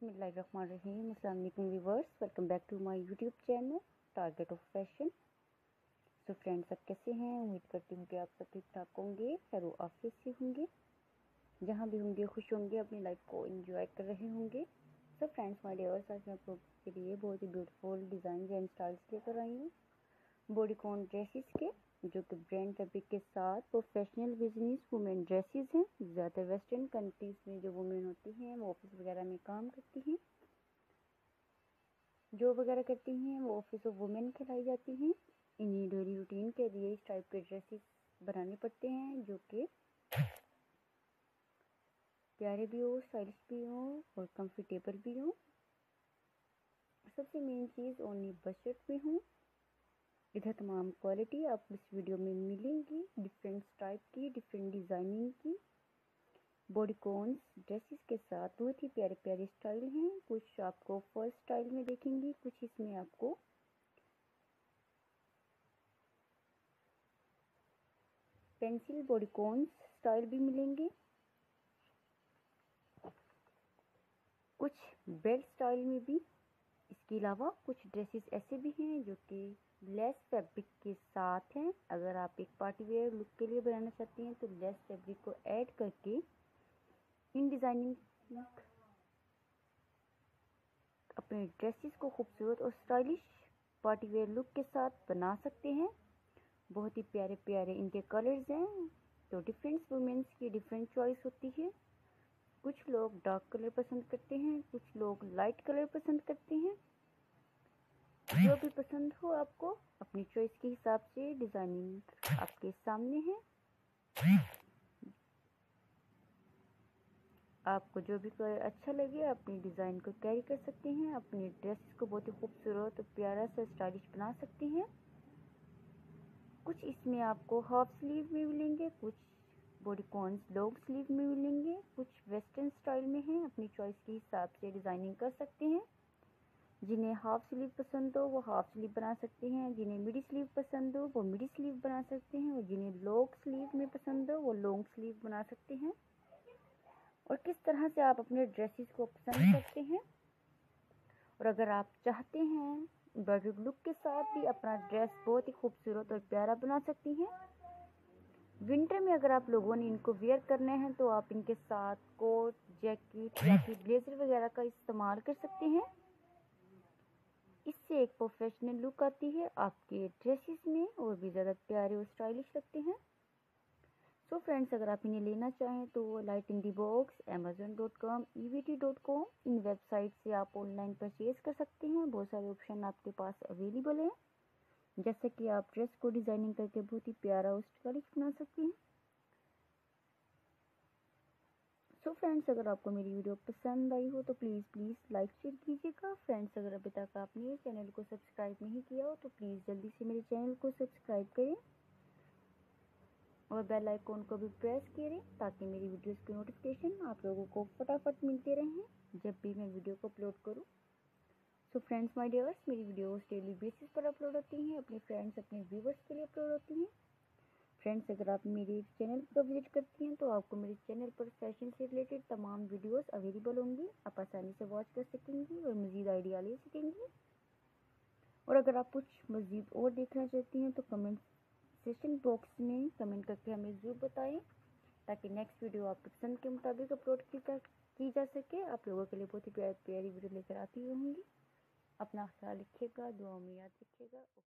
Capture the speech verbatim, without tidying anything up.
बिस्मिल्लाहिर्रहमानिर्रहीम। अस्सलाम वालेकुम viewers, welcome back to my YouTube channel target of fashion. So friends, सब कैसे हैं? उम्मीद करती हूँ कि आप सब ठीक ठाक होंगे, खैर आफियत से होंगे, जहाँ भी होंगे खुश होंगे, अपनी लाइफ को एंजॉय कर रहे होंगे। सो फ्रेंड्स माय डियर्स, आज मैं आप लोगों के लिए बहुत ही ब्यूटीफुल डिज़ाइन एंड स्टाइल्स लेकर आई हूँ बॉडीकॉन ड्रेसेस के, जो कि ब्रांड फैब्रिक के साथ प्रोफेशनल बिजनेस वुमेन ड्रेसेस हैं। ज़्यादा वेस्टर्न कंट्रीज़ में जो वुमेन होती हैं वो ऑफिस वगैरह में काम करती हैं, जॉब वगैरह करती हैं, वो ऑफिस ऑफ वुमेन कहलाई जाती हैं। इन्हीं डेली रूटीन के लिए इस टाइप के ड्रेसेस बनाने पड़ते हैं, जो कि प्यारे भी हो, स्टाइलिश भी हो और कंफर्टेबल भी हो। सबसे मेन चीज़ ओनली बजट में हो। इधर तमाम क्वालिटी आपको इस वीडियो में मिलेंगी, डिफरेंट टाइप की, डिफरेंट डिज़ाइनिंग की बॉडीकॉन्स ड्रेसेस के साथ। बहुत ही प्यारे प्यारे स्टाइल हैं। कुछ आपको फर्स्ट स्टाइल में देखेंगे, कुछ इसमें आपको पेंसिल बॉडीकॉन्स स्टाइल भी मिलेंगे, कुछ बेल्ट स्टाइल में भी। इसके अलावा कुछ ड्रेसेस ऐसे भी हैं जो कि लेस फैब्रिक के साथ हैं। अगर आप एक पार्टी वेयर लुक के लिए बनाना चाहते हैं तो लेस फैब्रिक को ऐड करके इन डिज़ाइनिंग अपने ड्रेसेस को खूबसूरत और स्टाइलिश पार्टी वेयर लुक के साथ बना सकते हैं। बहुत ही प्यारे प्यारे इनके कलर्स हैं, तो डिफरेंट वुमेन्स की डिफरेंट चॉइस होती है। कुछ लोग डार्क कलर पसंद करते हैं, कुछ लोग लाइट कलर पसंद करते हैं। जो भी पसंद हो आपको, अपनी चॉइस के हिसाब से डिज़ाइनिंग आपके सामने है। आपको जो भी कलर अच्छा लगे अपनी डिज़ाइन को कैरी कर सकते हैं, अपने ड्रेस को बहुत ही खूबसूरत और प्यारा सा स्टाइलिश बना सकते हैं। कुछ इसमें आपको हाफ स्लीव में मिलेंगे, कुछ बॉडीकॉन्स लॉन्ग स्लीव में मिलेंगे, कुछ वेस्टर्न स्टाइल में हैं। अपनी चॉइस के हिसाब से डिज़ाइनिंग कर सकते हैं। जिन्हें हाफ स्लीव पसंद हो वो हाफ स्लीव बना सकते हैं, जिन्हें मिडी स्लीव पसंद हो वो मिडी स्लीव बना सकते हैं, और जिन्हें लॉन्ग स्लीव में पसंद हो वो लॉन्ग स्लीव बना सकते हैं। और किस तरह से आप अपने ड्रेसेस को पसंद करते हैं, और अगर आप चाहते हैं एम्ब्रॉयडर्ड लुक के साथ भी अपना ड्रेस बहुत ही खूबसूरत और प्यारा बना सकती हैं। विंटर में अगर आप लोगों ने इनको वेयर करने हैं तो आप इनके साथ कोट, जैकेट या फिर ब्लेजर वगैरह का इस्तेमाल कर सकते हैं। इससे एक प्रोफेशनल लुक आती है आपके ड्रेसेस में, और भी ज़्यादा प्यारे और स्टाइलिश लगते हैं। सो फ्रेंड्स, अगर आप इन्हें लेना चाहें तो light in the box, Amazon dot com, E V T dot com, इन वेबसाइट से आप ऑनलाइन परचेज कर सकते हैं। बहुत सारे ऑप्शन आपके पास अवेलेबल हैं, जैसे कि आप ड्रेस को डिज़ाइनिंग करके बहुत ही प्यारा और स्टाइलिश बना सकते हैं। सो so फ्रेंड्स, अगर आपको मेरी वीडियो पसंद आई हो तो प्लीज़ प्लीज़ लाइक शेयर कीजिएगा। फ्रेंड्स, अगर अभी तक आपने इस चैनल को सब्सक्राइब नहीं किया हो तो प्लीज़ जल्दी से मेरे चैनल को सब्सक्राइब करें और बेल आइकॉन को भी प्रेस करें, ताकि मेरी वीडियोस की नोटिफिकेशन आप लोगों को फटाफट मिलते रहें जब भी मैं वीडियो को अपलोड करूँ। सो फ्रेंड्स माय डियर्स, मेरी वीडियोस डेली बेसिस पर अपलोड होती हैं, अपने फ्रेंड्स अपने व्यूवर्स के लिए अपलोड होती हैं। फ्रेंड्स, अगर आप मेरे चैनल पर विजिट करती हैं तो आपको मेरे चैनल पर फैशन से रिलेटेड तमाम वीडियोस अवेलेबल होंगी। आप आसानी से वॉच कर सकेंगी और मज़ीद आइडिया ले सकेंगी। और अगर आप कुछ मज़ीद और देखना चाहती हैं तो कमेंट सेक्शन बॉक्स में कमेंट करके हमें ज़रूर बताएं, ताकि नेक्स्ट वीडियो आपकी पसंद के मुताबिक अपलोड की जा की जा सके। आप लोगों के लिए बहुत ही प्यारी प्यारी वीडियो लेकर आती रहूँगी। अपना ख्याल रखिएगा, दुआ में याद रखिएगा।